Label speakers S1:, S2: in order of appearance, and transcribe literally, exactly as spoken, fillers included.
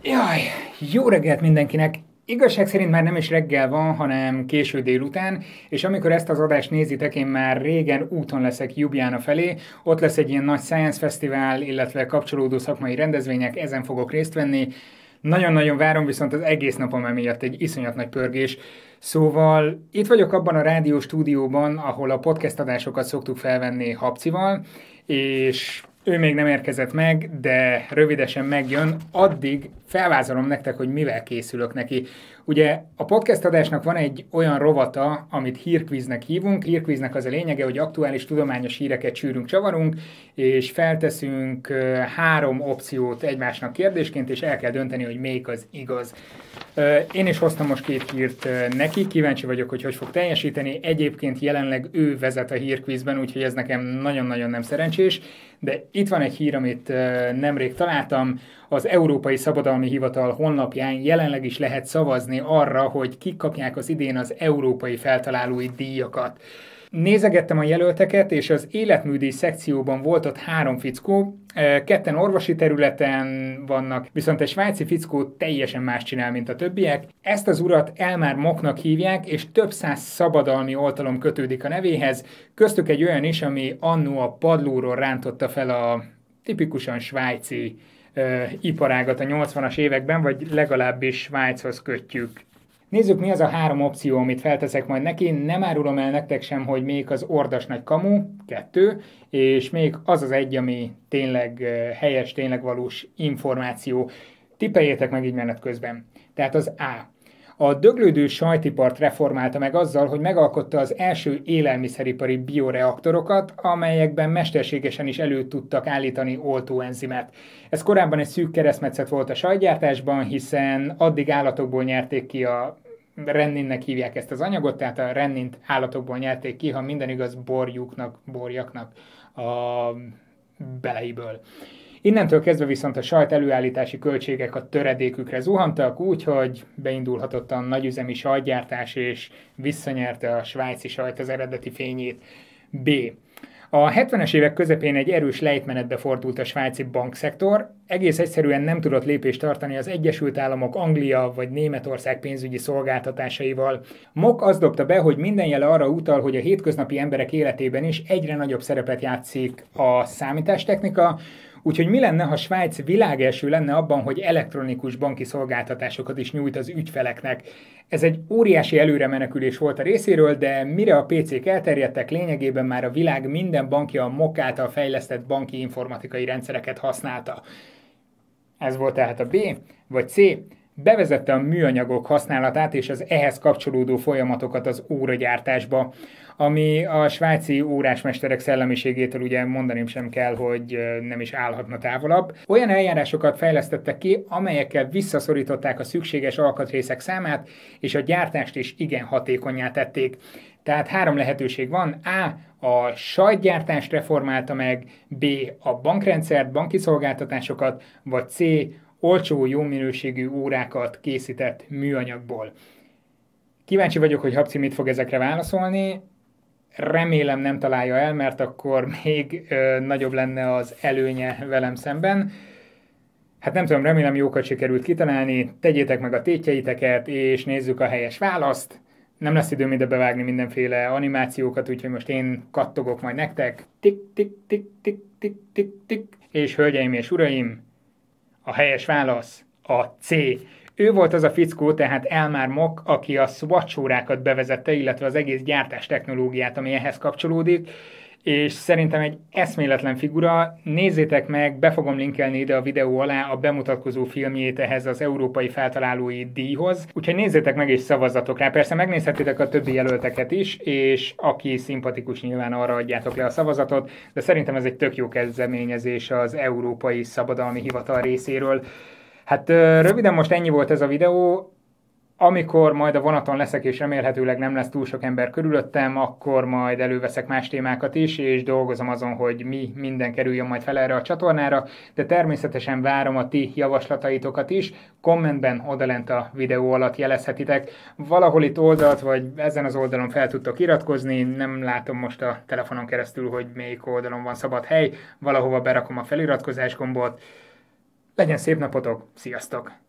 S1: Jaj, jó reggelt mindenkinek! Igazság szerint már nem is reggel van, hanem késő délután, és amikor ezt az adást nézitek, én már régen úton leszek Ljubljana felé. Ott lesz egy ilyen nagy Science Fesztivál, illetve kapcsolódó szakmai rendezvények, ezen fogok részt venni. Nagyon-nagyon várom, viszont az egész napom emiatt egy iszonyat nagy pörgés. Szóval itt vagyok abban a rádió stúdióban, ahol a podcast adásokat szoktuk felvenni Habcival, és ő még nem érkezett meg, de rövidesen megjön. Addig felvázolom nektek, hogy mivel készülök neki. Ugye a podcast adásnak van egy olyan rovata, amit hírkvíznek hívunk. Hírkvíznek az a lényege, hogy aktuális tudományos híreket csűrünk, csavarunk, és felteszünk három opciót egymásnak kérdésként, és el kell dönteni, hogy melyik az igaz. Én is hoztam most két hírt neki, kíváncsi vagyok, hogy hogy fog teljesíteni. Egyébként jelenleg ő vezet a hírkvízben, úgyhogy ez nekem nagyon-nagyon nem szerencsés, de itt van egy hír, amit nemrég találtam. Az Európai Szabadalmi Hivatal honlapján jelenleg is lehet szavazni arra, hogy kik kapják az idén az európai feltalálói díjakat. Nézegettem a jelölteket, és az életműdíj szekcióban volt ott három fickó, ketten orvosi területen vannak, viszont egy svájci fickó teljesen más csinál, mint a többiek. Ezt az urat Elmar Moknak hívják, és több száz szabadalmi oltalom kötődik a nevéhez, köztük egy olyan is, ami annó a padlóról rántotta fel a tipikusan svájci uh, iparágat a nyolcvanas években, vagy legalábbis Svájchoz kötjük. Nézzük, mi az a három opció, amit felteszek majd neki. Nem árulom el nektek sem, hogy még az ordas nagy kamu, kettő, és még az az egy, ami tényleg helyes, tényleg valós információ. Tippeljétek meg így menet közben. Tehát az A. A döglődő sajtipart reformálta meg azzal, hogy megalkotta az első élelmiszeripari bioreaktorokat, amelyekben mesterségesen is elő tudtak állítani oltóenzimet. Ez korábban egy szűk keresztmetszet volt a sajtgyártásban, hiszen addig állatokból nyerték ki a renninnek hívják ezt az anyagot, tehát a rennint állatokból nyerték ki, ha minden igaz, borjuknak, borjaknak a beleiből. Innentől kezdve viszont a sajt előállítási költségek a töredékükre zuhantak, úgyhogy beindulhatott a nagyüzemi sajtgyártás, és visszanyerte a svájci sajt az eredeti fényét. B. A hetvenes évek közepén egy erős lejtmenetbe fordult a svájci bankszektor, egész egyszerűen nem tudott lépést tartani az Egyesült Államok, Anglia vagy Németország pénzügyi szolgáltatásaival. Mok azt dobta be, hogy minden jele arra utal, hogy a hétköznapi emberek életében is egyre nagyobb szerepet játszik a számítástechnika, úgyhogy mi lenne, ha Svájc világelső lenne abban, hogy elektronikus banki szolgáltatásokat is nyújt az ügyfeleknek. Ez egy óriási előremenekülés volt a részéről, de mire a pé cék elterjedtek, lényegében már a világ minden bankja a Mok által fejlesztett banki informatikai rendszereket használta. Ez volt tehát a B, vagy C. Bevezette a műanyagok használatát és az ehhez kapcsolódó folyamatokat az óragyártásba, ami a svájci órásmesterek szellemiségétől ugye mondanim sem kell, hogy nem is állhatna távolabb. Olyan eljárásokat fejlesztettek ki, amelyekkel visszaszorították a szükséges alkatrészek számát, és a gyártást is igen hatékonnyá tették. Tehát három lehetőség van. A. A sajtgyártást reformálta meg, B. A bankrendszert, banki szolgáltatásokat, vagy C. Olcsó, jó minőségű órákat készített műanyagból. Kíváncsi vagyok, hogy Habci mit fog ezekre válaszolni. Remélem nem találja el, mert akkor még ö, nagyobb lenne az előnye velem szemben. Hát nem tudom, remélem jókat sikerült kitalálni. Tegyétek meg a tétjeiteket, és nézzük a helyes választ. Nem lesz időm ide bevágni mindenféle animációkat, úgyhogy most én kattogok majd nektek. Tik, tik, tik, tik, tik, tik, tik. És hölgyeim és uraim, a helyes válasz a C. Ő volt az a fickó, tehát Elmar Mok, aki a Swatch órákat bevezette, illetve az egész gyártás technológiát, ami ehhez kapcsolódik, és szerintem egy eszméletlen figura. Nézzétek meg, be fogom linkelni ide a videó alá a bemutatkozó filmjét ehhez az Európai Feltalálói díjhoz, úgyhogy nézzétek meg és szavazzatok rá. Persze megnézhetitek a többi jelölteket is, és aki szimpatikus, nyilván arra adjátok le a szavazatot, de szerintem ez egy tök jó kezdeményezés az Európai Szabadalmi Hivatal részéről. Hát röviden most ennyi volt ez a videó. Amikor majd a vonaton leszek, és remélhetőleg nem lesz túl sok ember körülöttem, akkor majd előveszek más témákat is, és dolgozom azon, hogy mi minden kerüljön majd fel erre a csatornára, de természetesen várom a ti javaslataitokat is, kommentben odalent a videó alatt jelezhetitek. Valahol itt oldalt, vagy ezen az oldalon fel tudtok iratkozni, nem látom most a telefonon keresztül, hogy melyik oldalon van szabad hely, valahova berakom a feliratkozás gombot. Legyen szép napotok, sziasztok!